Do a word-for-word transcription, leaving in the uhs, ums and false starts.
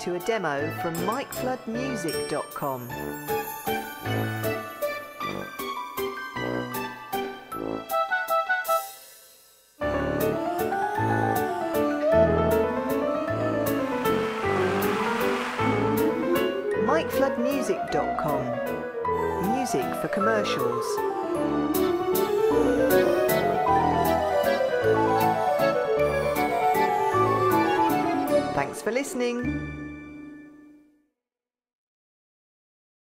to a demo from mike flood music dot com. mike flood music dot com. Music for commercials. Thanks for listening.